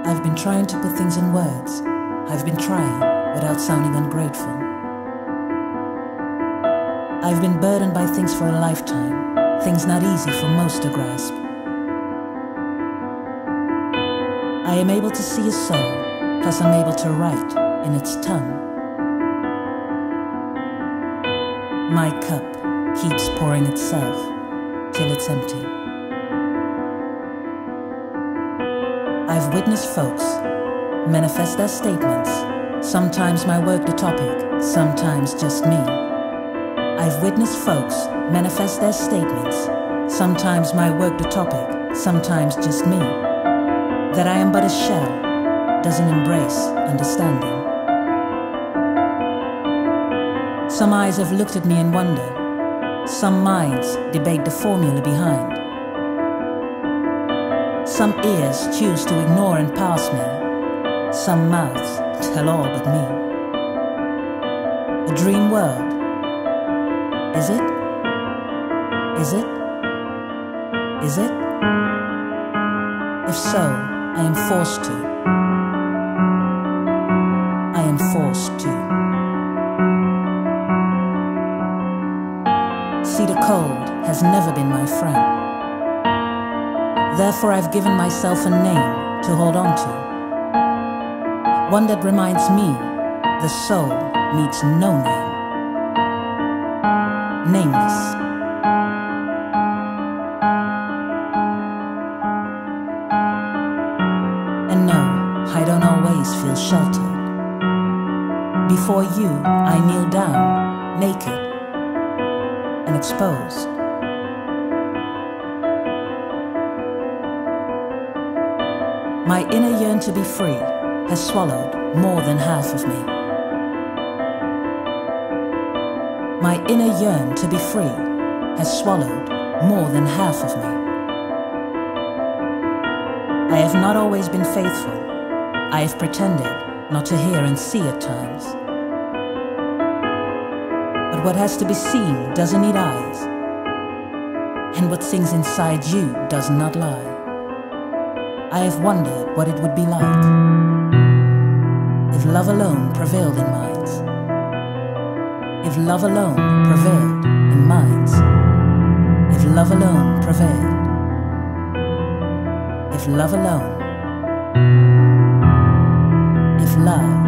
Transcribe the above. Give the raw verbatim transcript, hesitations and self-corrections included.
I've been trying to put things in words. I've been trying without sounding ungrateful. I've been burdened by things for a lifetime, things not easy for most to grasp. I am able to see a soul, plus I'm able to write in its tongue. My cup keeps pouring itself till it's empty. I've witnessed folks manifest their statements, sometimes my work the topic, sometimes just me. I've witnessed folks manifest their statements, sometimes my work the topic, sometimes just me. That I am but a shell doesn't embrace understanding. Some eyes have looked at me in wonder, some minds debate the formula behind. Some ears choose to ignore and pass me, some mouths tell all but me. A dream world, is it? Is it? Is it? If so, I am forced to. I am forced to. See, the cold has never been my friend. Therefore I've given myself a name to hold on to. One that reminds me the soul needs no name. Nameless. And no, I don't always feel sheltered. Before you, I kneel down, naked and exposed. My inner yearn to be free has swallowed more than half of me. My inner yearn to be free has swallowed more than half of me. I have not always been faithful. I have pretended not to hear and see at times. But what has to be seen doesn't need eyes, and what sings inside you does not lie. I have wondered what it would be like if love alone prevailed in minds. If love alone prevailed in minds. If love alone prevailed. If love alone. If love